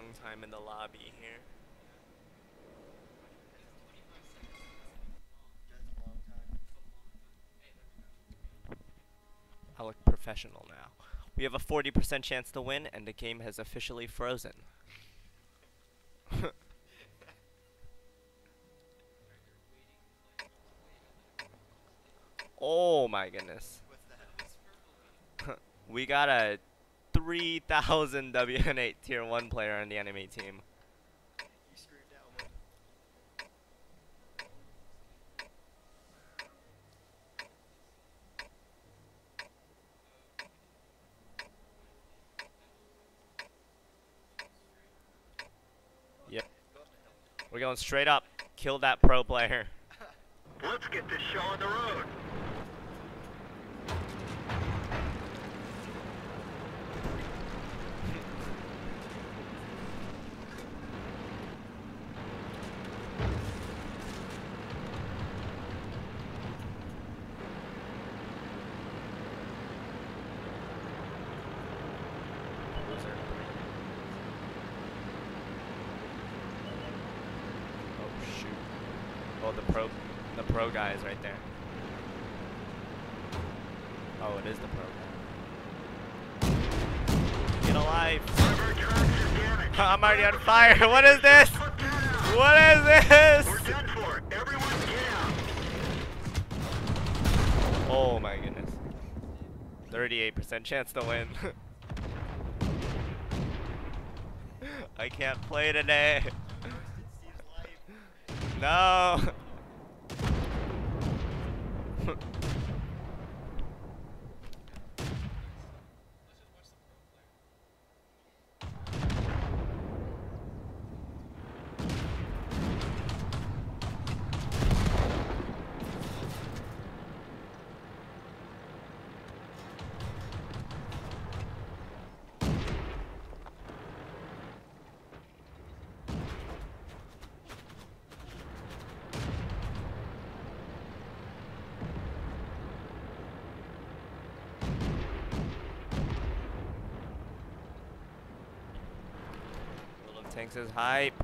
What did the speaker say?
long time in the lobby here. I look professional now. We have a 40% chance to win, and the game has officially frozen. Oh my goodness. We got a 3,000 WN8 tier 1 player on the enemy team. Yep. We're going straight up. Kill that pro player. Let's get this show on the road. Oh, the pro guy is right there. Oh, it is the pro guy. Get alive! I'm already on fire. What is this? What is this? We're done for. Everyone get out. Oh my goodness. 38% chance to win. I can't play today. No. Tanks is hype.